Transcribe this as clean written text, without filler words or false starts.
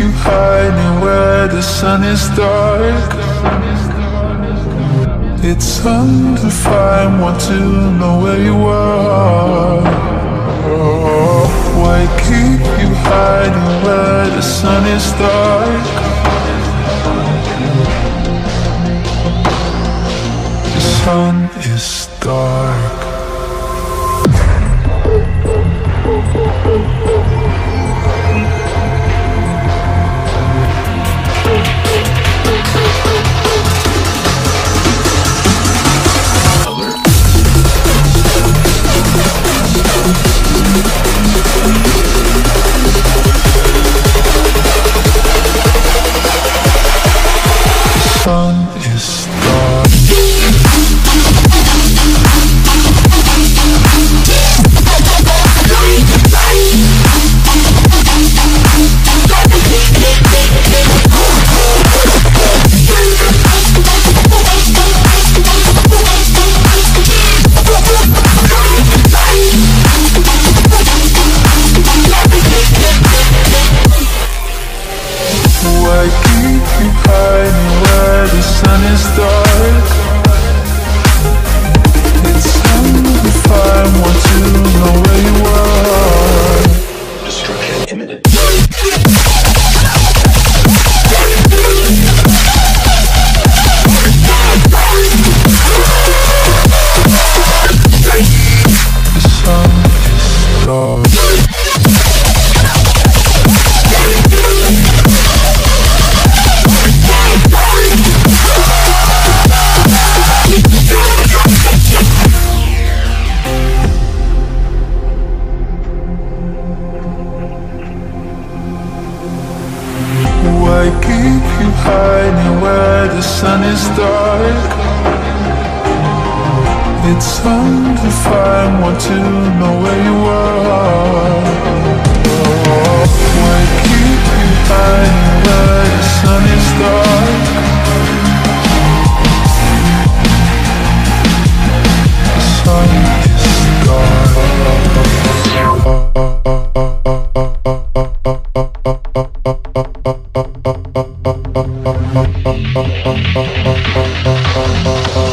you hiding where the sun is dark? It's undefined, want to know where you are. Why keep you hiding where the sun is dark? The sun is dark. Sun is dark. Why keep you hiding where the sun is dark? It's undefined, want to know where you are. Destruction imminent. The sun is dark. Why keep you hiding where the sun is dark? It's undefined, want to know where you are. Why keep you hiding where the sun is dark? The sun is dark.